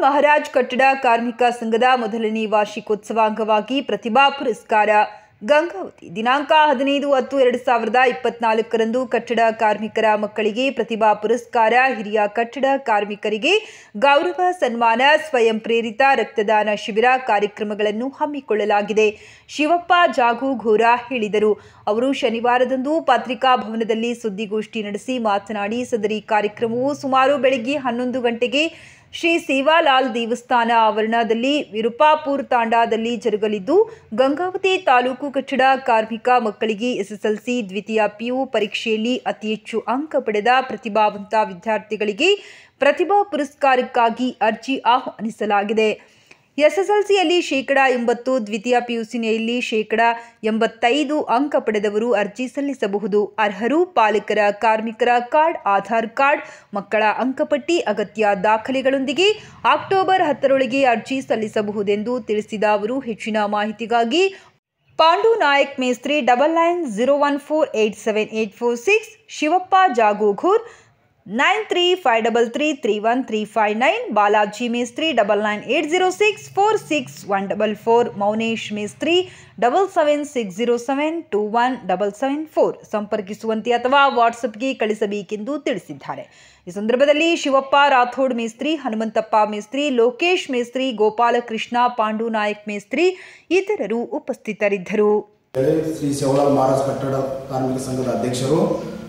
ಮಹಾರಾಜ್ ಕಟ್ಟಡ ಕಾರ್ಮಿಕ ಸಂಘದ ಮೊದಲನೇ ವಾರ್ಷಿಕೋತ್ಸವ ಅಂಗವಾಗಿ ಪ್ರತಿಭಾ ಪುರಸ್ಕಾರ ಗಂಗಾವತಿ ದಿನಾಂಕ 15/10/2024 ಕಟ್ಟಡ ಕಾರ್ಮಿಕರ ಮಕ್ಕಳಿಗೆ ಪ್ರತಿಭಾ ಪುರಸ್ಕಾರ, ಹಿರಿಯ ಕಟ್ಟಡ ಕಾರ್ಮಿಕರಿಗೆ ಗೌರವ ಸನ್ಮಾನ, ಸ್ವಯಂ ಪ್ರೇರಿತ ರಕ್ತದಾನ ಶಿಬಿರ ಕಾರ್ಯಕ್ರಮಗಳನ್ನು ಹಮ್ಮಿಕೊಳ್ಳಲಾಗಿದೆ. ಶಿವಪ್ಪ ಜಾಗೂಘೋರ ಹೇಳಿದರು. ಅವರು ಶನಿವಾರದಂದು ಪತ್ರಿಕಾ ಭವನದಲ್ಲಿ ಸುದ್ದಿಗೋಷ್ಠಿ ನಡೆಸಿ ಮಾತನಾಡಿ, ಸದರಿ ಕಾರ್ಯಕ್ರಮವು ಸುಮಾರು ಬೆಳಗ್ಗೆ 11 ಗಂಟೆಗೆ ಶ್ರೀ ಸೇವಾಲಾಲ್ ದೇವಸ್ಥಾನ ಆವರಣದಲ್ಲಿ ವಿರುಪಾಪುರ ತಾಂಡಾದಲ್ಲಿ ಜರುಗಲಿದ್ದು, ಗಂಗಾವತಿ ತಾಲೂಕು ಕಟ್ಟಡ ಕಾರ್ಮಿಕ ಮಕ್ಕಳಿಗೆ ಎಸ್ಎಸ್ಎಲ್ಸಿ ದ್ವಿತೀಯ PU ಪರೀಕ್ಷೆಯಲ್ಲಿ ಅತಿ ಹೆಚ್ಚು ಅಂಕ ಪಡೆದ ಪ್ರತಿಭಾವಂತ ವಿದ್ಯಾರ್ಥಿಗಳಿಗೆ ಪ್ರತಿಭಾ ಪುರಸ್ಕಾರಕ್ಕಾಗಿ ಅರ್ಜಿ ಆಹ್ವಾನಿಸಲಾಗಿದೆ. ಎಸ್ಎಸ್ಎಲ್ಸಿಯಲ್ಲಿ 80%, ದ್ವಿತೀಯ PUCಯಲ್ಲಿ 85% ಅಂಕ ಪಡೆದವರು ಅರ್ಜಿ ಸಲ್ಲಿಸಬಹುದು. ಅರ್ಹರು ಪಾಲಕರ ಕಾರ್ಮಿಕರ ಕಾರ್ಡ್, ಆಧಾರ್ ಕಾರ್ಡ್, ಮಕ್ಕಳ ಅಂಕಪಟ್ಟಿ, ಅಗತ್ಯ ದಾಖಲೆಗಳೊಂದಿಗೆ ಅಕ್ಟೋಬರ್ 10ರೊಳಗೆ ಅರ್ಜಿ ಸಲ್ಲಿಸಬಹುದೆಂದು ತಿಳಿಸಿದ ಅವರು, ಹೆಚ್ಚಿನ ಮಾಹಿತಿಗಾಗಿ ಪಾಂಡು ನಾಯಕ್ ಮೇಸ್ತ್ರಿ 9901487846, ಶಿವಪ್ಪ ಜಾಗೂಘೋರ್ 9353331359, ಬಾಲಾಜಿ ಮೇಸ್ತ್ರಿ 9980646144, ಮೌನೇಶ್ ಮೇಸ್ತ್ರಿ 7760721774 ಸಂಪರ್ಕಿಸುವಂತೆ ಅಥವಾ ವಾಟ್ಸಪ್ಗೆ ಕಳಿಸಬೇಕೆಂದು ತಿಳಿಸಿದ್ದಾರೆ. ಈ ಸಂದರ್ಭದಲ್ಲಿ ಶಿವಪ್ಪ ರಾಥೋಡ್ ಮೇಸ್ತ್ರಿ, ಹನುಮಂತಪ್ಪ ಮೇಸ್ತ್ರಿ, ಲೋಕೇಶ್ ಮೇಸ್ತ್ರಿ, ಗೋಪಾಲಕೃಷ್ಣ, ಪಾಂಡು ನಾಯಕ್ ಮೇಸ್ತ್ರಿ ಇತರರು ಉಪಸ್ಥಿತರಿದ್ದರು. ಶ್ರೀ ಸೇವಾಲಾಲ್ ಮಹಾರಾಜ್ ಕಟ್ಟಡ ಕಾರ್ಮಿಕ ಸಂಘದ ಅಧ್ಯಕ್ಷರು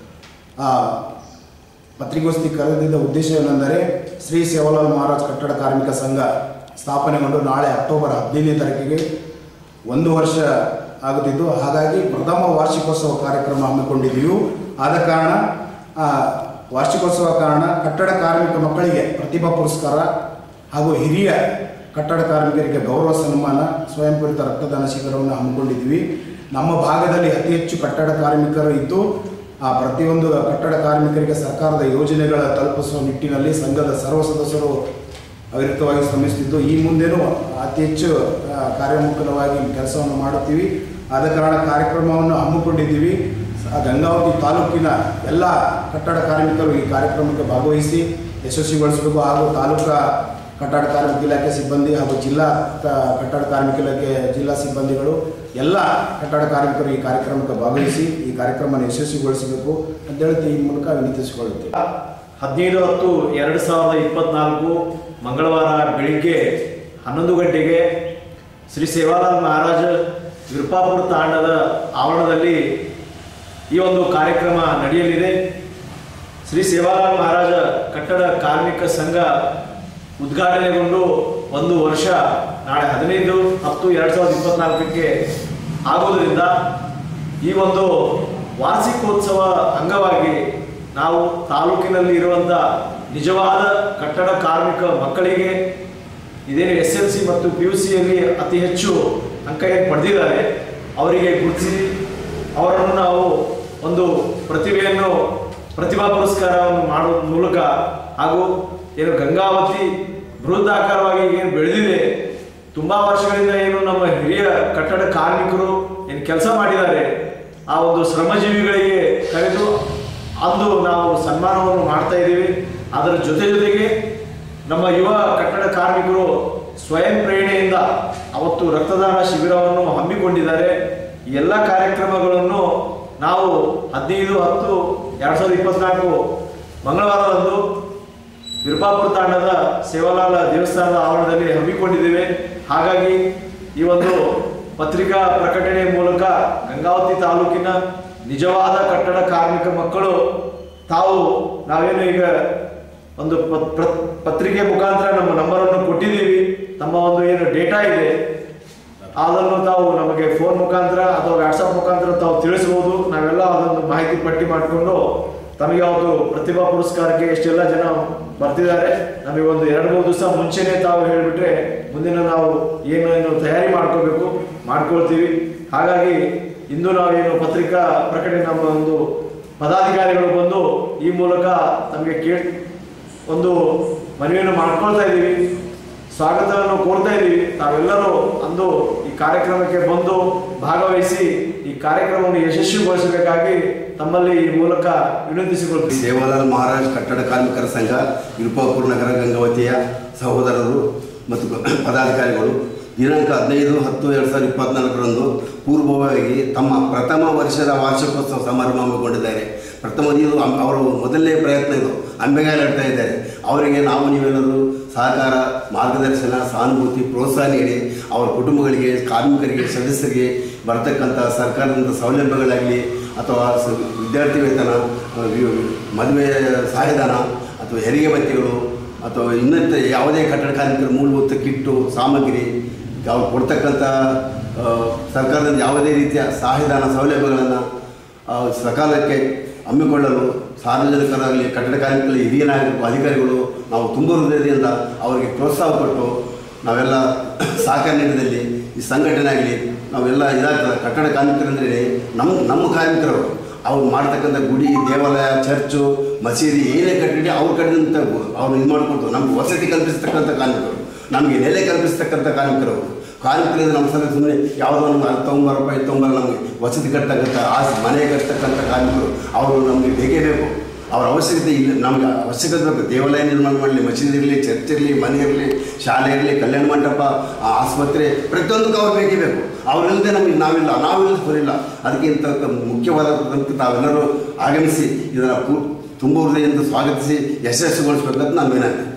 ಪತ್ರಿಕೋಷ್ಠಿ ಕರೆದಿದ್ದ ಉದ್ದೇಶವೇನೆಂದರೆ, ಶ್ರೀ ಸೇವಾಲಾಲ್ ಮಹಾರಾಜ್ ಕಟ್ಟಡ ಕಾರ್ಮಿಕ ಸಂಘ ಸ್ಥಾಪನೆಗೊಂಡು ನಾಳೆ ಅಕ್ಟೋಬರ್ 15ನೇ ತಾರೀಕಿಗೆ 1 ವರ್ಷ ಆಗುತ್ತಿದ್ದು, ಹಾಗಾಗಿ ಪ್ರಥಮ ವಾರ್ಷಿಕೋತ್ಸವ ಕಾರ್ಯಕ್ರಮ ಹಮ್ಮಿಕೊಂಡಿದ್ದೀವಿ. ಆದ ಕಾರಣ ವಾರ್ಷಿಕೋತ್ಸವ ಕಾರಣ ಕಟ್ಟಡ ಕಾರ್ಮಿಕ ಮಕ್ಕಳಿಗೆ ಪ್ರತಿಭಾ ಪುರಸ್ಕಾರ ಹಾಗೂ ಹಿರಿಯ ಕಟ್ಟಡ ಕಾರ್ಮಿಕರಿಗೆ ಗೌರವ ಸನ್ಮಾನ, ಸ್ವಯಂ ಪ್ರೇರಿತ ರಕ್ತದಾನ ಶಿಬಿರವನ್ನು ಹಮ್ಮಿಕೊಂಡಿದ್ದೀವಿ. ನಮ್ಮ ಭಾಗದಲ್ಲಿ ಅತಿ ಹೆಚ್ಚು ಕಟ್ಟಡ ಕಾರ್ಮಿಕರು ಇದ್ದು, ಪ್ರತಿಯೊಂದು ಕಟ್ಟಡ ಕಾರ್ಮಿಕರಿಗೆ ಸರ್ಕಾರದ ಯೋಜನೆಗಳ ತಲುಪಿಸುವ ನಿಟ್ಟಿನಲ್ಲಿ ಸಂಘದ ಸರ್ವ ಸದಸ್ಯರು ಅವಿರತವಾಗಿ ಶ್ರಮಿಸುತ್ತಿದ್ದು, ಈ ಮುಂದೆನೂ ಅತಿ ಹೆಚ್ಚು ಕಾರ್ಯೋನ್ಮುಖವಾಗಿ ಕೆಲಸವನ್ನು ಮಾಡುತ್ತೀವಿ. ಆದ ಕಾರಣ ಕಾರ್ಯಕ್ರಮವನ್ನು ಹಮ್ಮಿಕೊಂಡಿದ್ದೀವಿ. ಗಂಗಾವತಿ ತಾಲೂಕಿನ ಎಲ್ಲ ಕಟ್ಟಡ ಕಾರ್ಮಿಕರು ಈ ಕಾರ್ಯಕ್ರಮಕ್ಕೆ ಭಾಗವಹಿಸಿ ಯಶಸ್ವಿಗೊಳಿಸಬೇಕು ಹಾಗೂ ತಾಲೂಕಾ ಕಟ್ಟಡ ಕಾರ್ಮಿಕ ಇಲಾಖೆ ಸಿಬ್ಬಂದಿ ಹಾಗೂ ಜಿಲ್ಲಾ ಕಟ್ಟಡ ಕಾರ್ಮಿಕ ಇಲಾಖೆ ಜಿಲ್ಲಾ ಸಿಬ್ಬಂದಿಗಳು ಎಲ್ಲ ಕಟ್ಟಡ ಕಾರ್ಮಿಕರು ಈ ಕಾರ್ಯಕ್ರಮಕ್ಕೆ ಭಾಗವಹಿಸಿ ಈ ಕಾರ್ಯಕ್ರಮವನ್ನು ಯಶಸ್ವಿಗೊಳಿಸಬೇಕು ಅಂತ ಹೇಳಿ ಈ ಮೂಲಕ ವಿನಂತಿಸಿಕೊಳ್ಳುತ್ತೇವೆ. 15/10/2024 ಮಂಗಳವಾರ ಬೆಳಿಗ್ಗೆ 11 ಗಂಟೆಗೆ ಶ್ರೀ ಸೇವಾಲಾಲ್ ಮಹಾರಾಜ್ ವಿರುಪಾಪುರ ತಾಂಡದ ಆವರಣದಲ್ಲಿ ಈ ಒಂದು ಕಾರ್ಯಕ್ರಮ ನಡೆಯಲಿದೆ. ಶ್ರೀ ಸೇವಾಲಾಲ್ ಮಹಾರಾಜ ಕಟ್ಟಡ ಕಾರ್ಮಿಕ ಸಂಘ ಉದ್ಘಾಟನೆಗೊಂಡು 1 ವರ್ಷ ನಾಳೆ 15/10/2024 ಆಗುವುದರಿಂದ ಈ ಒಂದು ವಾರ್ಷಿಕೋತ್ಸವ ಅಂಗವಾಗಿ ನಾವು ತಾಲೂಕಿನಲ್ಲಿ ಇರುವಂಥ ನಿಜವಾದ ಕಟ್ಟಡ ಕಾರ್ಮಿಕ ಮಕ್ಕಳಿಗೆ ಇದೇನು SSLC ಮತ್ತು PUCಯಲ್ಲಿ ಅತಿ ಹೆಚ್ಚು ಅಂಕ ಏನು ಪಡೆದಿದ್ದಾರೆ ಅವರಿಗೆ ಗುರುತಿಸಿ ಅವರನ್ನು ನಾವು ಒಂದು ಪ್ರತಿಭಾ ಪುರಸ್ಕಾರವನ್ನು ಮಾಡುವ ಮೂಲಕ ಹಾಗೂ ಏನು ಗಂಗಾವತಿ ಬೃಹದಾಕಾರವಾಗಿ ಏನು ಬೆಳೆದಿದೆ, ತುಂಬ ವರ್ಷಗಳಿಂದ ಏನು ನಮ್ಮ ಹಿರಿಯ ಕಟ್ಟಡ ಕಾರ್ಮಿಕರು ಏನು ಕೆಲಸ ಮಾಡಿದ್ದಾರೆ ಆ ಒಂದು ಶ್ರಮಜೀವಿಗಳಿಗೆ ಕರೆದು ಅಂದು ನಾವು ಸನ್ಮಾನವನ್ನು ಮಾಡ್ತಾ ಇದ್ದೀವಿ. ಅದರ ಜೊತೆಗೆ ನಮ್ಮ ಯುವ ಕಟ್ಟಡ ಕಾರ್ಮಿಕರು ಸ್ವಯಂ ಪ್ರೇರಣೆಯಿಂದ ಅವತ್ತು ರಕ್ತದಾನ ಶಿಬಿರವನ್ನು ಹಮ್ಮಿಕೊಂಡಿದ್ದಾರೆ. ಈ ಎಲ್ಲ ಕಾರ್ಯಕ್ರಮಗಳನ್ನು ನಾವು 15/10/2024 ಮಂಗಳವಾರದಂದು ವಿರುಪಾಪುರ ತಾಂಡದ ಸೇವಾಲಾಲ್ ದೇವಸ್ಥಾನದ ಆವರಣದಲ್ಲಿ ಹಮ್ಮಿಕೊಂಡಿದ್ದೇವೆ. ಹಾಗಾಗಿ ಈ ಒಂದು ಪತ್ರಿಕಾ ಪ್ರಕಟಣೆ ಮೂಲಕ ಗಂಗಾವತಿ ತಾಲೂಕಿನ ನಿಜವಾದ ಕಟ್ಟಡ ಕಾರ್ಮಿಕ ಮಕ್ಕಳು ನಾವೇನು ಈಗ ಒಂದು ಪತ್ರಿಕೆ ಮುಖಾಂತರ ನಮ್ಮ ನಂಬರನ್ನು ಕೊಟ್ಟಿದ್ದೀವಿ. ತಮ್ಮ ಒಂದು ಏನು ಡೇಟಾ ಇದೆ ಅದನ್ನು ತಾವು ನಮಗೆ ಫೋನ್ ಮುಖಾಂತರ ಅಥವಾ ವಾಟ್ಸಪ್ ಮುಖಾಂತರ ತಾವು ತಿಳಿಸ್ಬೋದು. ನಾವೆಲ್ಲ ಅದೊಂದು ಮಾಹಿತಿ ಪಟ್ಟಿ ಮಾಡಿಕೊಂಡು ತಮಗೆ ಅವತ್ತು ಪ್ರತಿಭಾ ಪುರಸ್ಕಾರಕ್ಕೆ ಎಷ್ಟೆಲ್ಲ ಜನ ಬರ್ತಿದ್ದಾರೆ ನಮಗೆ ಒಂದು 2-3 ದಿವಸ ಮುಂಚೆನೇ ತಾವು ಹೇಳಿಬಿಟ್ರೆ ಮುಂದಿನ ನಾವು ಏನು ತಯಾರಿ ಮಾಡ್ಕೊಳ್ತೀವಿ. ಹಾಗಾಗಿ ಇಂದು ನಾವೇನು ಪತ್ರಿಕಾ ಪ್ರಕಟಣೆ ನಮ್ಮ ಒಂದು ಪದಾಧಿಕಾರಿಗಳು ಬಂದು ಈ ಮೂಲಕ ತಮಗೆ ಒಂದು ಮನವಿಯನ್ನು ಮಾಡ್ಕೊಳ್ತಾ ಇದ್ದೀವಿ, ಸ್ವಾಗತವನ್ನು ಕೋರ್ತಾ ಇದ್ದೀವಿ. ತಾವೆಲ್ಲರೂ ಅಂದು ಈ ಕಾರ್ಯಕ್ರಮಕ್ಕೆ ಬಂದು ಭಾಗವಹಿಸಿ ಈ ಕಾರ್ಯಕ್ರಮವನ್ನು ಯಶಸ್ವಿಗೊಳಿಸಬೇಕಾಗಿ ತಮ್ಮಲ್ಲಿ ಈ ಮೂಲಕ ವಿನಂತಿಸಿಕೊಳ್ಳುತ್ತೀವಿ. ಸೇವಾಲಾಲ್ ಮಹಾರಾಜ್ ಕಟ್ಟಡ ಕಾರ್ಮಿಕರ ಸಂಘ ವಿರುಪಾಪುರ ನಗರ ಗಂಗಾವತಿಯ ಸಹೋದರರು ಮತ್ತು ಪದಾಧಿಕಾರಿಗಳು ದಿನಾಂಕ 15/10/2024 ಪೂರ್ವವಾಗಿ ತಮ್ಮ ಪ್ರಥಮ ವರ್ಷದ ವಾರ್ಷಿಕೋತ್ಸವ ಸಮಾರಂಭ ಹಮ್ಮಿಕೊಂಡಿದ್ದಾರೆ. ಇದು ಅವರು ಮೊದಲನೇ ಪ್ರಯತ್ನ, ಇದು ಅಂಬೆಗಾಲಿಡ್ತಾ ಇದ್ದಾರೆ. ಅವರಿಗೆ ನಾವು ನೀವೆಲ್ಲರೂ ಸಹಕಾರ, ಮಾರ್ಗದರ್ಶನ, ಸಹಾನುಭೂತಿ, ಪ್ರೋತ್ಸಾಹ ನೀಡಿ ಅವರ ಕುಟುಂಬಗಳಿಗೆ, ಕಾರ್ಮಿಕರಿಗೆ, ಸದಸ್ಯರಿಗೆ ಬರ್ತಕ್ಕಂಥ ಸರ್ಕಾರದಿಂದ ಸೌಲಭ್ಯಗಳಾಗಲಿ ಅಥವಾ ವಿದ್ಯಾರ್ಥಿ ವೇತನ, ಮದುವೆ ಸಹಾಯಧನ ಅಥವಾ ಹೆರಿಗೆ ಭತ್ಯೆಗಳು ಅಥವಾ ಇನ್ನಿತರ ಯಾವುದೇ ಕಟ್ಟಡ ಕಾರ್ಮಿಕರ ಮೂಲಭೂತ ಕಿಟ್ಟು ಸಾಮಗ್ರಿ ಅವ್ರು ಕೊಡ್ತಕ್ಕಂಥ ಸರ್ಕಾರದಿಂದ ಯಾವುದೇ ರೀತಿಯ ಸಹಾಯಧನ ಸೌಲಭ್ಯಗಳನ್ನು ಸಕಾಲಕ್ಕೆ ಹಮ್ಮಿಕೊಳ್ಳಲು ಸಾರ್ವಜನಿಕರಾಗಲಿ, ಕಟ್ಟಡ ಕಾರ್ಮಿಕರಲ್ಲಿ ಹಿರಿಯ ನಾಗರಿಕರು, ಅಧಿಕಾರಿಗಳು ನಾವು ತುಂಬ ಹೃದಯದಿಂದ ಅವರಿಗೆ ಪ್ರೋತ್ಸಾಹ ಕೊಟ್ಟು ನಾವೆಲ್ಲ ಸಹಕಾರ ನೀಡಿದಲ್ಲಿ ಈ ಸಂಘಟನೆ ಆಗಲಿ ನಾವೆಲ್ಲ ಇದಾಗ್ತದೆ. ಕಟ್ಟಡ ಕಾರ್ಮಿಕರಂದರೆ ನಮ್ಮ ಕಾರ್ಮಿಕರು ಅವ್ರು ಮಾಡ್ತಕ್ಕಂಥ ಗುಡಿ, ದೇವಾಲಯ, ಚರ್ಚು, ಮಸೀದಿ ಏನೇ ಕಟ್ಟಿಡಿ ಅವ್ರ ಕಡೆಯಿಂದ ಅವ್ರು ಇದು ಮಾಡಿಕೊಡ್ತು. ನಮ್ಗೆ ವಸತಿ ಕಲ್ಪಿಸ್ತಕ್ಕಂಥ ಕಾರ್ಮಿಕರು, ನಮಗೆ ನೆಲೆ ಕಲ್ಪಿಸ್ತಕ್ಕಂಥ ಕಾರ್ಮಿಕರು. ಕಾರ್ಮಿಕರಿಂದ ನಮ್ಮ ಸಲ ಸುಮ್ಮನೆ ಯಾವುದೋ ನಮ್ಗೆ $90 ನಮಗೆ ವಸತಿ ಕಟ್ತಕ್ಕಂಥ ಮನೆ ಕಟ್ತಕ್ಕಂಥ ಕಾರ್ಮಿಕರು ಅವರು ನಮಗೆ ಬೇಕೇ ಬೇಕು. ಅವ್ರ ಅವಶ್ಯಕತೆ ಇಲ್ಲ, ನಮಗೆ ಅವಶ್ಯಕತೆ ಬೇಕು. ದೇವಾಲಯ ನಿರ್ಮಾಣ ಮಾಡಲಿ, ಮಸೀದಿ ಇರಲಿ, ಚರ್ಚ್ ಇರಲಿ, ಮನೆ ಇರಲಿ, ಶಾಲೆ ಇರಲಿ, ಕಲ್ಯಾಣ ಮಂಟಪ, ಆಸ್ಪತ್ರೆ, ಪ್ರತಿಯೊಂದಕ್ಕೂ ಅವ್ರು ಬೇಕೇ ಬೇಕು. ಅವರಿಲ್ಲದೆ ನಮಗೆ ನಾವಿಲ್ಲ ಬರಿಲ್ಲ. ಅದಕ್ಕಿಂತ ಮುಖ್ಯವಾದಂಥ ತಾವೆಲ್ಲರೂ ಆಗಮಿಸಿ ಇದನ್ನು ತುಂಬ ಹೃದಯದಿಂದ ಸ್ವಾಗತಿಸಿ ಯಶಸ್ಸುಗೊಳಿಸಬೇಕಂತ ನಾನು ವಿನಂತಿ.